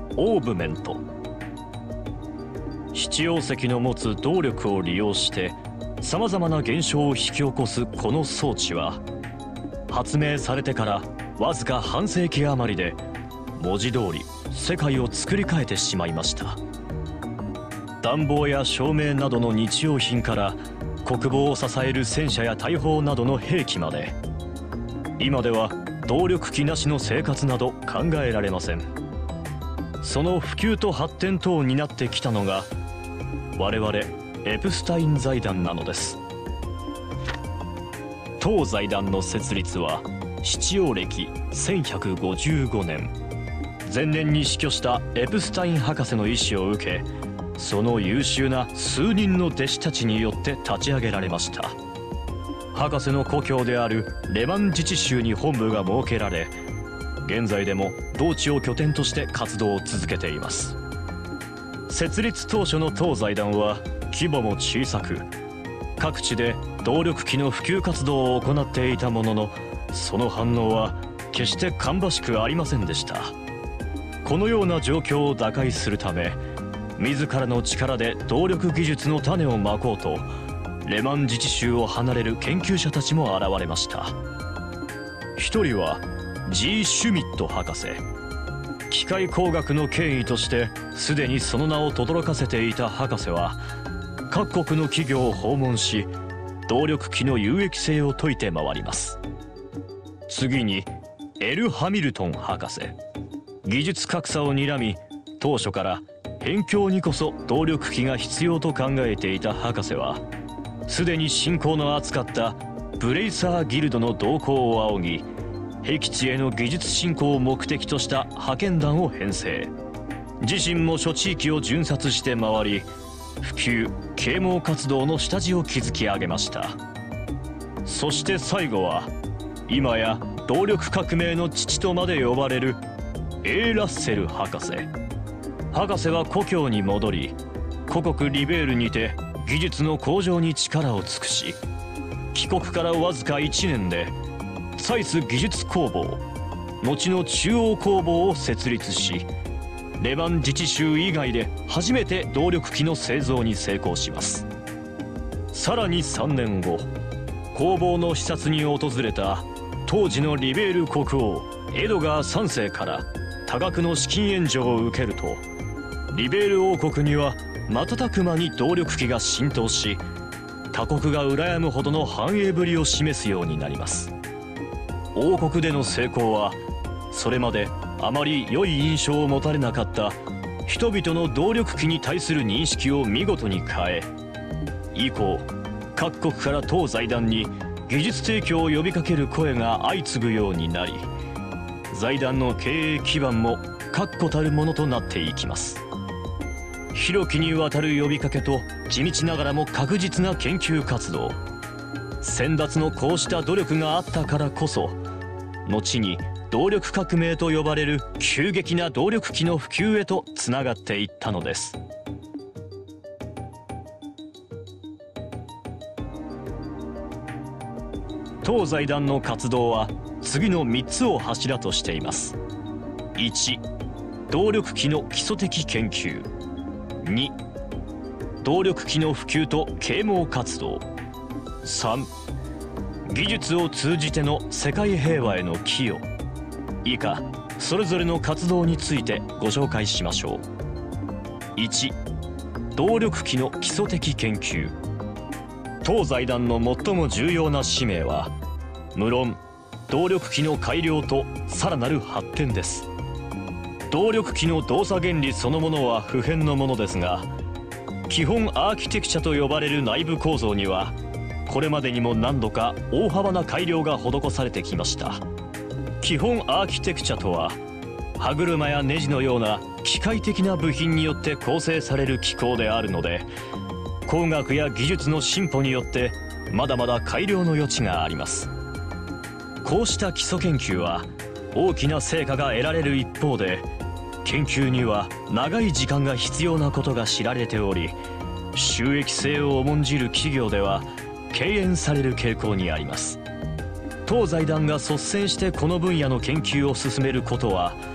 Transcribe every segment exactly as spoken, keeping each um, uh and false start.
オーブメント。七曜石の持つ動力を利用してさまざまな現象を引き起こすこの装置は、発明されてからわずか半世紀余りで文字通り世界を作り変えてしまいました。暖房や照明などの日用品から国防を支える戦車や大砲などの兵器まで、今では動力機なしの生活など考えられません。その普及と発展等になってきたのが我々エプスタイン財団なのです。当財団の設立は七曜暦せんひゃくごじゅうごねん、前年に死去したエプスタイン博士の意思を受け、その優秀な数人の弟子たちによって立ち上げられました。博士の故郷であるレマン自治州に本部が設けられ、現在でも同地を拠点として活動を続けています。設立当初の当財団は規模も小さく、各地で動力機の普及活動を行っていたものの、その反応は決して芳しくありませんでした。このような状況を打開するため、自らの力で動力技術の種をまこうと、レマン自治州を離れる研究者たちも現れました。一人は G シュミット博士。機械工学の権威としてすでにその名を轟かせていた博士は、各国の企業を訪問し、動力機の有益性を説いて回ります。次に L ハミルトン博士。技術格差を睨み、当初から辺境にこそ動力機が必要と考えていた博士は、すでに親交の厚かったブレイサーギルドの動向を仰ぎ、僻地への技術振興を目的とした派遣団を編成。自身も諸地域を巡察して回り、普及啓蒙活動の下地を築き上げました。そして最後は今や動力革命の父とまで呼ばれる A ラッセル博士。博士は故郷に戻り、故国リベールにて技術の向上に力を尽くし、帰国からわずかいちねんでサイス技術工房、後の中央工房を設立し、レマン自治州以外で初めて動力機の製造に成功します。さらにさんねんご、工房の視察に訪れた当時のリベール国王エドガーさんせいから多額の資金援助を受けると、リベール王国には瞬く間に動力機が浸透し、他国が羨むほどの繁栄ぶりを示すようになります。王国での成功は、それまであまり良い印象を持たれなかった人々の動力機に対する認識を見事に変え、以降各国から当財団に技術提供を呼びかける声が相次ぐようになり、財団の経営基盤も確固たるものとなっていきます。広きにわたる呼びかけと地道ながらも確実な研究活動、先達のこうした努力があったからこそ、後に動力革命と呼ばれる急激な動力機の普及へとつながっていったのです。当財団の活動は次のみっつを柱としています。いち、動力機の基礎的研究。に、動力機の普及と啓蒙活動。さん、技術を通じての世界平和への寄与。以下それぞれの活動についてご紹介しましょう。いち、動力機の基礎的研究。当財団の最も重要な使命は、無論動力機の改良とさらなる発展です。動力機の動作原理そのものは不変のものですが、基本アーキテクチャと呼ばれる内部構造には、これまでにも何度か大幅な改良が施されてきました。基本アーキテクチャとは、歯車やネジのような機械的な部品によって構成される機構であるので、工学や技術の進歩によってまだまだ改良の余地があります。こうした基礎研究は大きな成果が得られる一方で、研究には長い時間が必要なことが知られており、収益性を重んじる企業では敬遠される傾向にあります。当財団が率先してこの分野の研究を進めることは、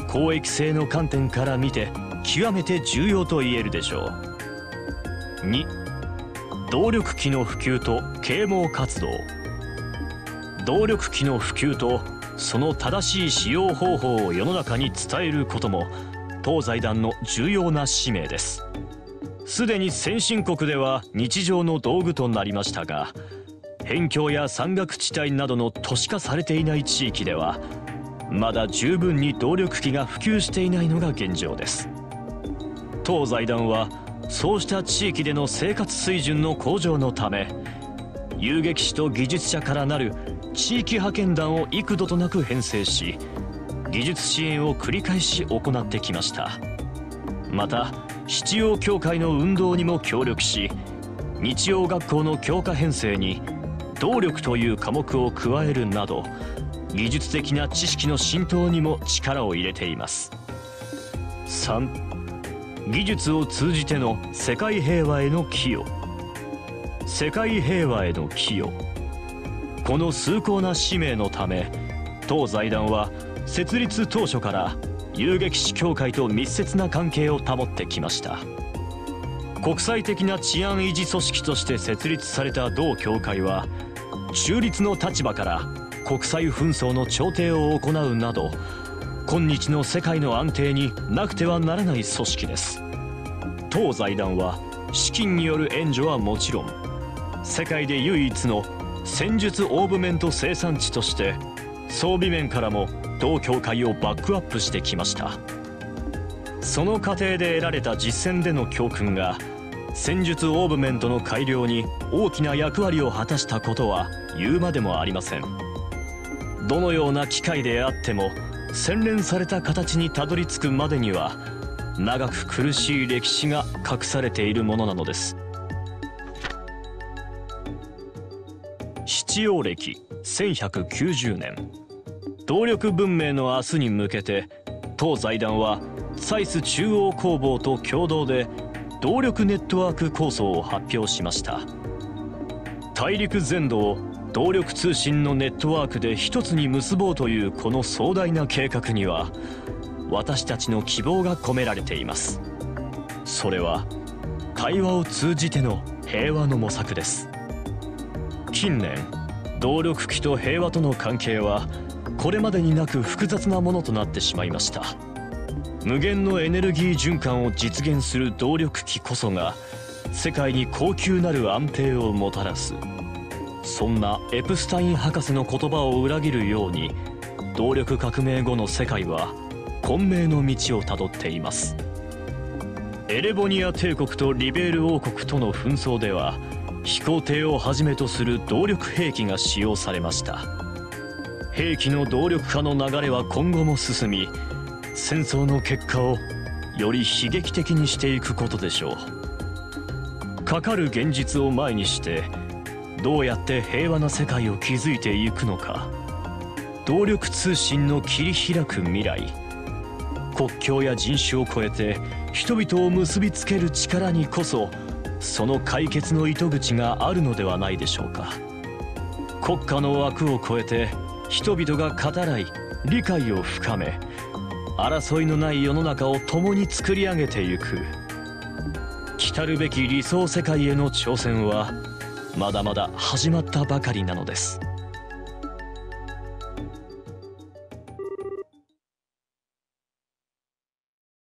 公益性の観点から見て極めて重要と言えるでしょう。に、動力機の普及と啓蒙活動。動力機の普及とその正しい使用方法を世の中に伝えることも当財団の重要な使命です。すでに先進国では日常の道具となりましたが、辺境や山岳地帯などの都市化されていない地域ではまだ十分に動力機が普及していないのが現状です。当財団はそうした地域での生活水準の向上のため、遊撃士と技術者からなる地域派遣団を幾度となく編成し、技術支援を繰り返し行ってきました。また七曜協会の運動にも協力し、日曜学校の教科編成に動力という科目を加えるなど、技術的な知識の浸透にも力を入れています。さん、技術を通じての世界平和への寄与。世界平和への寄与。この崇高な使命のため、当財団は設立当初から遊撃士協会と密接な関係を保ってきました。国際的な治安維持組織として設立された同協会は、中立の立場から国際紛争の調停を行うなど、今日の世界の安定になくてはならない組織です。当財団は資金による援助はもちろん、世界で唯一の戦術オーブメント生産地として装備面からも同協会をバックアップしてきました。その過程で得られた実戦での教訓が戦術オーブメントの改良に大きな役割を果たしたことは言うまでもありません。どのような機会であっても洗練された形にたどり着くまでには長く苦しい歴史が隠されているものなのです。七曜暦せんひゃくきゅうじゅうねん、動力文明の明日に向けて当財団はサイス中央工房と共同で動力ネットワーク構想を発表しました。大陸全土を動力通信のネットワークで一つに結ぼうというこの壮大な計画には私たちの希望が込められています。それは対話を通じての平和の模索です。近年動力機と平和との関係はこれまでになく複雑なものとなってしまいました。無限のエネルギー循環を実現する動力機こそが世界に高級なる安定をもたらす。そんなエプスタイン博士の言葉を裏切るように、動力革命後の世界は混迷の道をたどっています。エレボニア帝国とリベール王国との紛争では、飛行艇をはじめとする動力兵器が使用されました。兵器の動力化の流れは今後も進み、戦争の結果をより悲劇的にしていくことでしょう。かかる現実を前にしてどうやって平和な世界を築いていくのか。動力通信の切り開く未来、国境や人種を超えて人々を結びつける力にこそその解決の糸口があるのではないでしょうか。国家の枠を超えて人々が語らい理解を深め、争いのない世の中を共に作り上げてゆく。来るべき理想世界への挑戦はまだまだ始まったばかりなのです。